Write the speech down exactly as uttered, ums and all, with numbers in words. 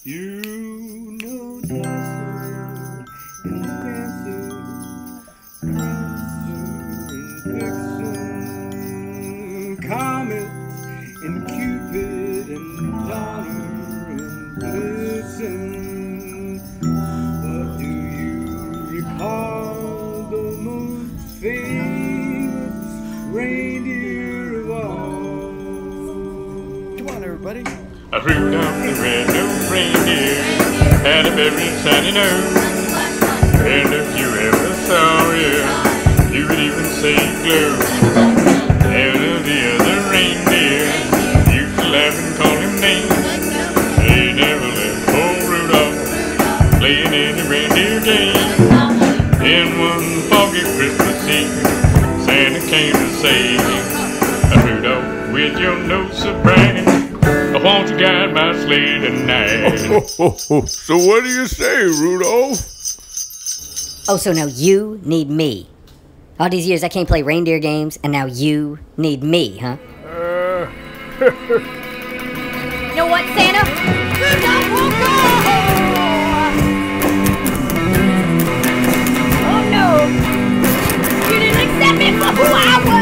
You know Dancer and Dancer, Prancer and Vixen, Comet and Cupid and Donner and Blitzen. But do you recall the most famous reindeer of all? Come on, everybody. A Rudolph the red-nosed reindeer had a very shiny nose, and if you ever saw him, you would even say he glowed. And of the other reindeer used to laugh and call him names. They never let poor Rudolph playing any reindeer game. Then one foggy Christmas Eve, Santa came to say, Rudolph, with your nose so bright, I want you guide my sleigh tonight. Oh, oh, oh. So what do you say, Rudolph? Oh, so now you need me. All these years I can't play reindeer games, and now you need me, huh? Uh... You know what, Santa? Rudolph will go! Oh no! You didn't accept me for who I was!